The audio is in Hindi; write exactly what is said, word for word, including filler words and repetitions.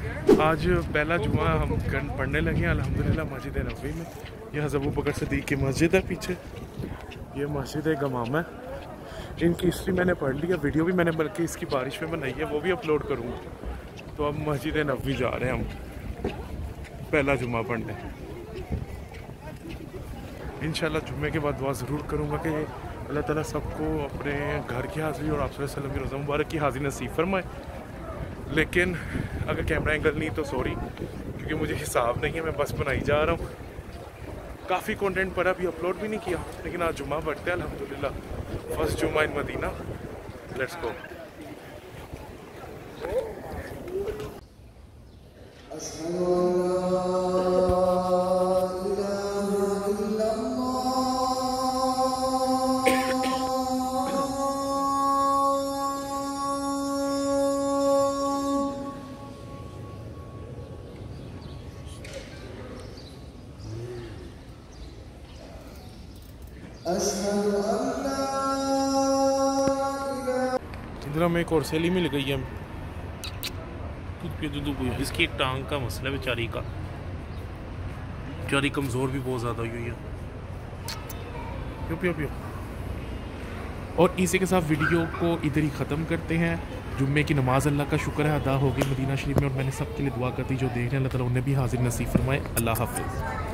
आज पहला जुमा हम पढ़ने लगे हैं अल्हम्दुलिल्लाह मस्जिद नबवी में। यह हज़रत अबू बकर सिद्दीक़ की मस्जिद है पीछे, ये मस्जिद गमामा है। इनकी हिस्ट्री मैंने पढ़ ली है, वीडियो भी मैंने बल्कि इसकी बारिश में बनाई है, वो भी अपलोड करूँगा। तो अब मस्जिद नबवी जा रहे हैं हम पहला जुमा पढ़ने। इंशाल्लाह जुम्मे के बाद दुआ ज़रूर करूँगा कि अल्लाह ताला सबको अपने घर की हाज़िरी और आप सल्लल्लाहु अलैहि वसल्लम की रोज़ा मुबारक की हाज़िरी नसीब फरमाए। लेकिन अगर कैमरा एंगल नहीं तो सॉरी, क्योंकि मुझे हिसाब नहीं है, मैं बस बनाई जा रहा हूँ। काफ़ी कंटेंट पर अभी अपलोड भी नहीं किया, लेकिन आज जुमा पढ़ते हैं अल्हम्दुलिल्लाह, फर्स्ट जुमा इन मदीना। Let's go. इधर हमें एक और सहेली मिल गई है, इसकी एक टांग का मसला है बेचारी का, बेचारी कमज़ोर भी बहुत ज़्यादा हुई है। प्यो प्यो प्यो। और इसी के साथ वीडियो को इधर ही ख़त्म करते हैं। जुम्मे की नमाज अल्लाह का शुक्र है अदा हो गई मदीना शरीफ में, और मैंने सबके लिए दुआ करती जो देख रहे हैं अल्लाह ताला उन्हें भी हाजिर नसीब फरमाए। अल्लाह हाफ़िज़।